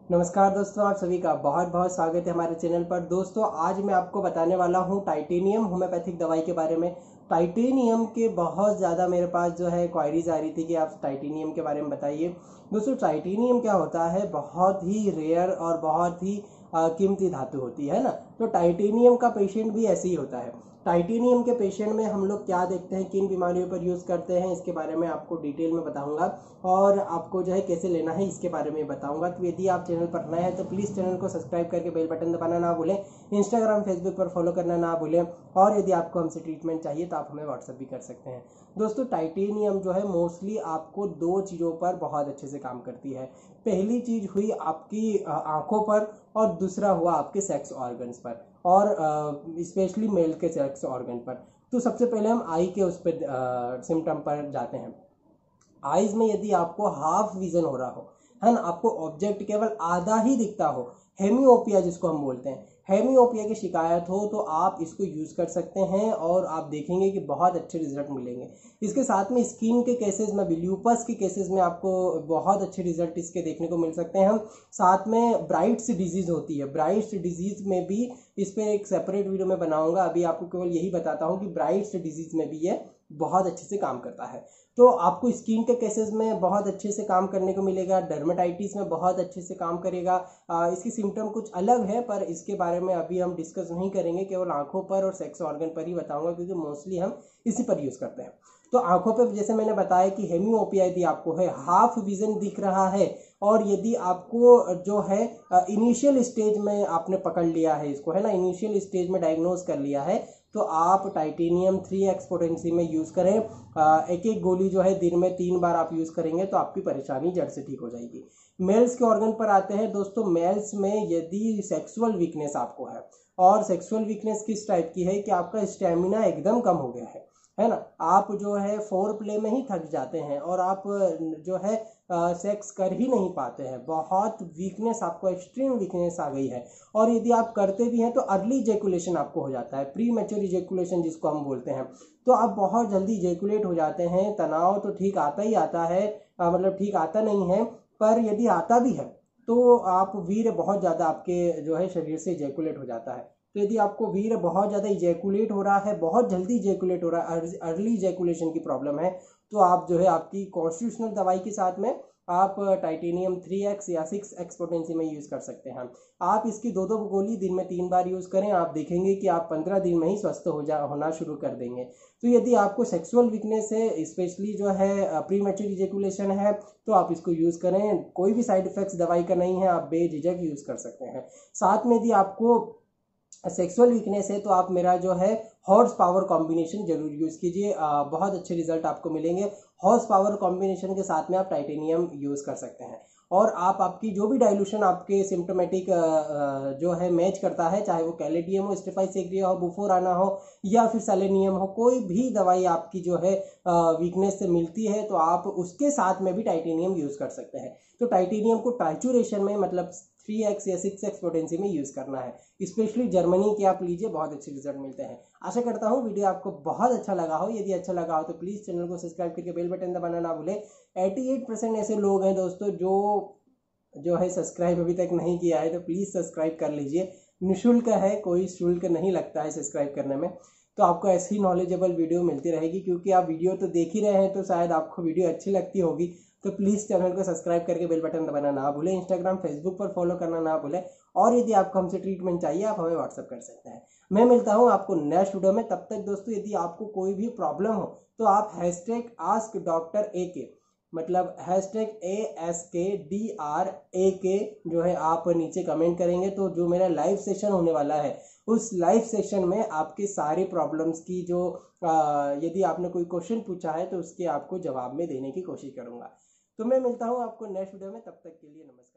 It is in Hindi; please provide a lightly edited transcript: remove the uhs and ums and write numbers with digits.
नमस्कार दोस्तों, आप सभी का बहुत बहुत स्वागत है हमारे चैनल पर। दोस्तों आज मैं आपको बताने वाला हूँ टाइटेनियम होम्योपैथिक दवाई के बारे में। टाइटेनियम के बहुत ज़्यादा मेरे पास जो है क्वायरीज आ रही थी कि आप टाइटेनियम के बारे में बताइए। दोस्तों टाइटेनियम क्या होता है, बहुत ही रेयर और बहुत ही कीमती धातु होती है ना। तो टाइटेनियम का पेशेंट भी ऐसे ही होता है। टाइटेनियम के पेशेंट में हम लोग क्या देखते हैं, किन बीमारियों पर यूज़ करते हैं, इसके बारे में आपको डिटेल में बताऊंगा और आपको जो है कैसे लेना है इसके बारे में बताऊंगा। तो यदि आप चैनल पर नए हैं तो प्लीज़ चैनल को सब्सक्राइब करके बेल बटन दबाना ना भूलें, इंस्टाग्राम फेसबुक पर फॉलो करना ना भूलें और यदि आपको हमसे ट्रीटमेंट चाहिए तो आप हमें व्हाट्सअप भी कर सकते हैं। दोस्तों टाइटेनियम जो है मोस्टली आपको दो चीज़ों पर बहुत अच्छे से काम करती है। पहली चीज़ हुई आपकी आंखों पर और दूसरा हुआ आपके सेक्स ऑर्गन्स पर और स्पेशली मेल के सेक्स ऑर्गन पर। तो सबसे पहले हम आई के उस पर सिम्टम पर जाते हैं। आईज में यदि आपको हाफ विजन हो रहा हो, है ना, आपको ऑब्जेक्ट केवल आधा ही दिखता हो, हेमियोपिया जिसको हम बोलते हैं, हेमियोपिया की शिकायत हो तो आप इसको यूज़ कर सकते हैं और आप देखेंगे कि बहुत अच्छे रिजल्ट मिलेंगे। इसके साथ में स्किन के केसेस में भी, ल्यूपस के केसेस में आपको बहुत अच्छे रिजल्ट इसके देखने को मिल सकते हैं। हम साथ में ब्राइट्स डिजीज़ होती है, ब्राइट्स डिजीज़ में भी इस पर एक सेपरेट वीडियो में बनाऊंगा। अभी आपको केवल यही बताता हूँ कि ब्राइट्स डिजीज़ में भी ये बहुत अच्छे से काम करता है। तो आपको स्किन के केसेस में बहुत अच्छे से काम करने को मिलेगा, डर्मेटाइटिस में बहुत अच्छे से काम करेगा। इसकी सिम्टम कुछ अलग है पर इसके बारे में अभी हम डिस्कस नहीं करेंगे, केवल आंखों पर और सेक्स ऑर्गन पर ही बताऊंगा क्योंकि मोस्टली हम इसी पर यूज़ करते हैं। तो आंखों पर जैसे मैंने बताया कि हेमियोपिया यदि आपको है, हाफ विजन दिख रहा है और यदि आपको जो है इनिशियल स्टेज में आपने पकड़ लिया है इसको, है ना, इनिशियल स्टेज में डायग्नोज कर लिया है, तो आप टाइटेनियम 3x पोटेंसी में यूज़ करें। एक एक गोली जो है दिन में 3 बार आप यूज़ करेंगे तो आपकी परेशानी जड़ से ठीक हो जाएगी। मेल्स के ऑर्गन पर आते हैं दोस्तों। मेल्स में यदि सेक्सुअल वीकनेस आपको है, और सेक्सुअल वीकनेस किस टाइप की है कि आपका स्टेमिना एकदम कम हो गया है ना, आप जो है फोर प्ले में ही थक जाते हैं और आप जो है सेक्स कर ही नहीं पाते हैं, बहुत वीकनेस, आपको एक्सट्रीम वीकनेस आ गई है। और यदि आप करते भी हैं तो अर्ली इजेकुलेशन आपको हो जाता है, प्री मैच्योर इजेकुलेशन जिसको हम बोलते हैं। तो आप बहुत जल्दी इजेकुलेट हो जाते हैं। तनाव तो ठीक आता ही आता है, मतलब ठीक आता नहीं है, पर यदि आता भी है तो आप वीर्य बहुत ज़्यादा आपके जो है शरीर से इजेकुलेट हो जाता है। तो यदि आपको वीर्य बहुत ज़्यादा इजेकुलेट हो रहा है, बहुत जल्दी इजेकुलेट हो रहा है, अर्ली इजेकुलेशन की प्रॉब्लम है, तो आप जो है आपकी कॉन्स्टिट्यूशनल दवाई के साथ में आप टाइटेनियम 3x या 6x पोटेंसी में यूज़ कर सकते हैं। आप इसकी दो दो गोली दिन में 3 बार यूज़ करें, आप देखेंगे कि आप 15 दिन में ही स्वस्थ होना शुरू कर देंगे। तो यदि आपको सेक्सुअल वीकनेस है, स्पेशली जो है प्री मैच्योर इजेकुलेशन है, तो आप इसको यूज़ करें। कोई भी साइड इफेक्ट्स दवाई का नहीं है, आप बेझिझक यूज़ कर सकते हैं। साथ में यदि आपको सेक्सुअल वीकनेस है तो आप मेरा जो है हॉर्स पावर कॉम्बिनेशन जरूर यूज़ कीजिए, बहुत अच्छे रिजल्ट आपको मिलेंगे। हॉर्स पावर कॉम्बिनेशन के साथ में आप टाइटेनियम यूज़ कर सकते हैं और आप आपकी जो भी डाइल्यूशन आपके सिम्टोमेटिक जो है मैच करता है, चाहे वो कैलेडियम हो, स्टेफाइसेग्रिया हो, बुफोराना हो या फिर सेलेनियम हो, कोई भी दवाई आपकी जो है वीकनेस से मिलती है तो आप उसके साथ में भी टाइटेनियम यूज़ कर सकते हैं। तो टाइटेनियम को टाइचुरेशन में, मतलब 3x या 6x पोटेंसी में यूज़ करना है। स्पेशली जर्मनी के आप लीजिए, बहुत अच्छे रिजल्ट मिलते हैं। आशा करता हूँ वीडियो आपको बहुत अच्छा लगा हो। यदि अच्छा लगा हो तो प्लीज़ चैनल को सब्सक्राइब करके बेल बटन दबाना ना भूलें। 88% ऐसे लोग हैं दोस्तों जो है सब्सक्राइब अभी तक नहीं किया है, तो प्लीज़ सब्सक्राइब कर लीजिए। निःशुल्क है, कोई शुल्क नहीं लगता है सब्सक्राइब करने में। तो आपको ऐसी नॉलेजेबल वीडियो मिलती रहेगी, क्योंकि आप वीडियो तो देख ही रहे हैं तो शायद आपको वीडियो अच्छी लगती होगी। तो प्लीज़ चैनल को सब्सक्राइब करके बेल बटन दबाना ना भूलें, इंस्टाग्राम फेसबुक पर फॉलो करना ना भूलें और यदि आपको हमसे ट्रीटमेंट चाहिए आप हमें व्हाट्सअप कर सकते हैं। मैं मिलता हूँ आपको नेक्स्ट वीडियो में। तब तक दोस्तों यदि आपको कोई भी प्रॉब्लम हो तो आप हैशटैग आस्क डॉक्टर AK, मतलब हैशटैग ASKDRAK जो है आप नीचे कमेंट करेंगे तो जो मेरा लाइव सेशन होने वाला है उस लाइव सेशन में आपके सारे प्रॉब्लम्स की जो यदि आपने कोई क्वेश्चन पूछा है तो उसके आपको जवाब में देने की कोशिश करूंगा। तो मैं मिलता हूँ आपको नेक्स्ट वीडियो में, तब तक के लिए नमस्कार।